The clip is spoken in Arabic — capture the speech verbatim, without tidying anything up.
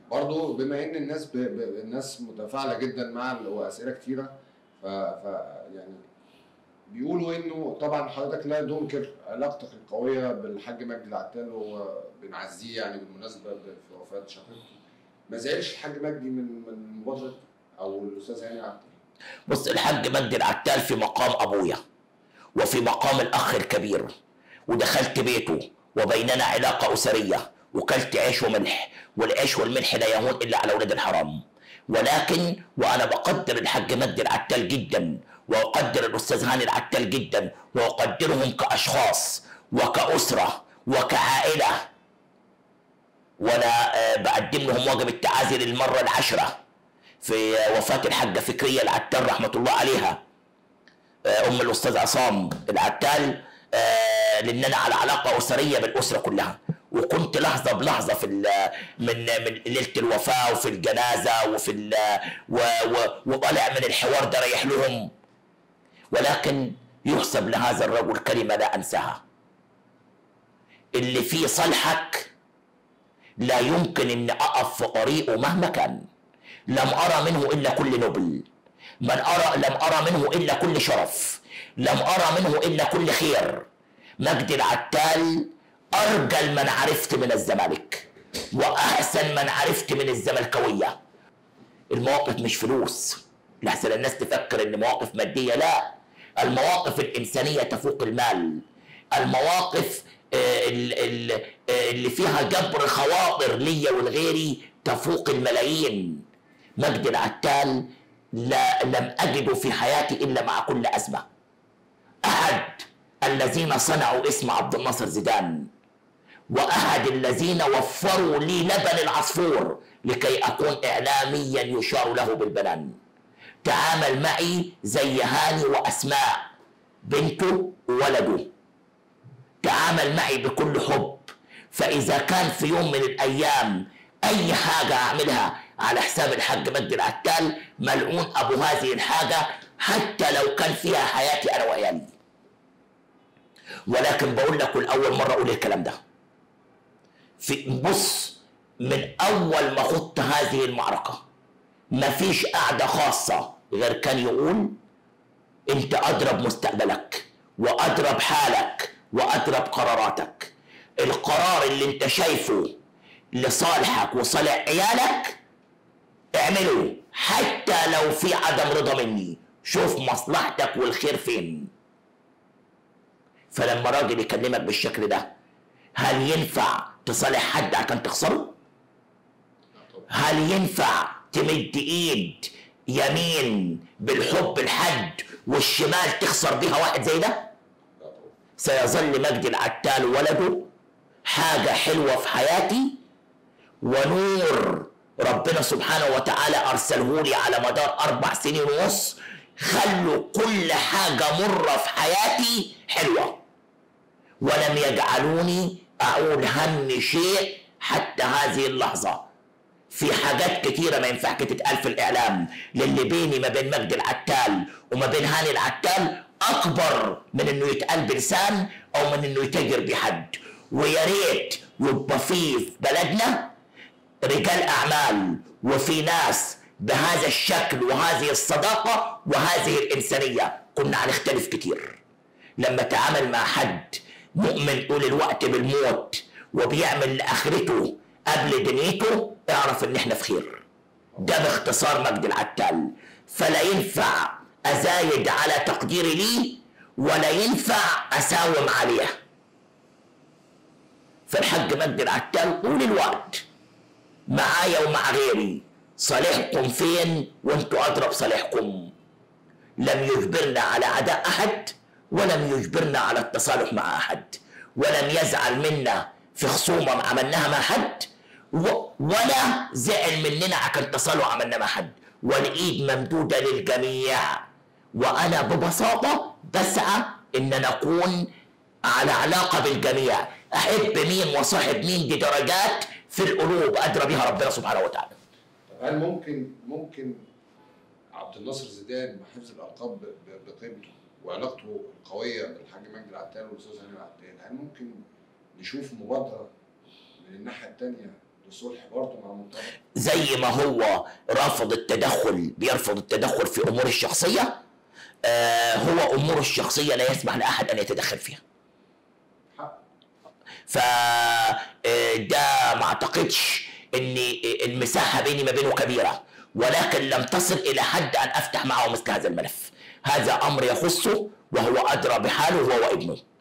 برضه بما ان الناس ب... ب... الناس متفاعله جدا مع ال- واسئله كتيره، ف... ف يعني بيقولوا انه طبعا حضرتك لا تنكر علاقتك القويه بالحاج مجدي العتال، وبنعزيه يعني بالمناسبه ب- في وفاه شقيقته. ما زعلش الحاج مجدي من من مبادره او الاستاذ هاني عتال؟ بص، الحاج مجدي العتال في مقام ابويا وفي مقام الاخ الكبير، ودخلت بيته وبيننا علاقه اسريه، وكلت عيش وملح، والعيش والملح لا يهون الا على اولاد الحرام. ولكن وانا بقدر الحاج مجدي العتال جدا، واقدر الاستاذ هاني العتال جدا، واقدرهم كاشخاص وكاسره وكعائله. وانا آه، بقدم لهم واجب التعازي للمره العاشره في وفاه الحاجه فكريه العتال رحمه الله عليها، آه، ام الاستاذ عصام العتال، آه، لاننا على علاقه اسريه بالاسره كلها. وكنت لحظه بلحظه في من من ليله الوفاه وفي الجنازه وفي ال و و وطالع من الحوار ده رايح لهم. ولكن يحسب لهذا الرجل كلمه لا انساها: اللي في صالحك لا يمكن ان اقف في طريقه مهما كان. لم ارى منه الا كل نبل، من أرى لم أرى منه إلا كل شرف، لم أرى منه إلا كل خير. مجدي العتال أرجل من عرفت من الزمالك، وأحسن من عرفت من الزملكاوية. المواقف مش فلوس لحسن الناس تفكر إن مواقف مادية، لا، المواقف الإنسانية تفوق المال. المواقف آه، ال- ال- آه، اللي فيها جبر خواطر ليا ولغيري تفوق الملايين. مجدي العتال لا لم أجده في حياتي إلا مع كل أزمة. أحد الذين صنعوا اسم عبد الناصر زيدان، وأحد الذين وفروا لي لبن العصفور لكي أكون إعلاميا يشار له بالبنان. تعامل معي زي هاني وأسماء بنته وولده، تعامل معي بكل حب. فإذا كان في يوم من الأيام أي حاجة أعملها على حساب الحاج مجدي العتال، ملعون أبو هذه الحاجة، حتى لو كان فيها حياتي أنا وعيالي. ولكن بقول لك لأول مرة أقول الكلام ده. في بص، من أول ما خضت هذه المعركة مفيش قعدة خاصة غير كان يقول: أنت أضرب مستقبلك وأضرب حالك وأضرب قراراتك. القرار اللي أنت شايفه لصالحك وصالح عيالك اعمله، حتى لو في عدم رضا مني. شوف مصلحتك والخير فين. فلما راجل يكلمك بالشكل ده، هل ينفع تصالح حد عشان تخسره؟ هل ينفع تمد ايد يمين بالحب لحد والشمال تخسر بيها واحد زي ده؟ سيظل مجدي العتال ولده حاجة حلوة في حياتي، ونور ربنا سبحانه وتعالى أرسله لي على مدار أربع سنين ونص، خلوا كل حاجة مرة في حياتي حلوة، ولم يجعلوني أقول هم شيء حتى هذه اللحظة. في حاجات كتيرة ما ينفعش تتقال في الإعلام، للي بيني ما بين مجدي العتال وما بين هاني العتال أكبر من إنه يتقال بلسان أو من إنه يتاجر بحد. ويا ريت يبقى في في بلدنا رجال أعمال وفي ناس بهذا الشكل وهذه الصداقة وهذه الإنسانية، كنا هنختلف كتير. لما تعامل مع حد مؤمن طول الوقت بالموت وبيعمل لآخرته قبل دنيته، اعرف ان احنا في خير. ده باختصار مجدي العتال. فلا ينفع ازايد على تقديري ليه، ولا ينفع اساوم عليه. فالحاج مجدي العتال طول الوقت معايا ومع غيري: صالحكم فين وانتوا ادرى بصالحكم. لم يجبرنا على عداء احد، ولم يجبرنا على التصالح مع احد، ولم يزعل منا في خصومه عملناها مع حد، ولا زعل مننا عشان تصالح عملنا مع حد. والايد ممدوده للجميع، وانا ببساطه بسعى ان نكون على علاقه بالجميع. احب مين وصاحب مين دي درجات في القلوب ادرى بها ربنا سبحانه وتعالى. طب هل ممكن ممكن عبد الناصر زيدان بحفظ الالقاب بقيمته وعلاقته القويه بالحاج مجدي العتال والاستاذ هاني العتال، هل ممكن نشوف مبادره من الناحيه الثانيه لصلح برضه مع منطقه. زي ما هو رافض التدخل، بيرفض التدخل في امور الشخصيه، آه هو اموره الشخصيه لا يسمح لاحد ان يتدخل فيها. فده ما اعتقدش ان المساحه بيني ما بينه كبيره، ولكن لم تصل الى حد ان افتح معه مثل هذا الملف. هذا امر يخصه وهو ادرى بحاله هو وابنه.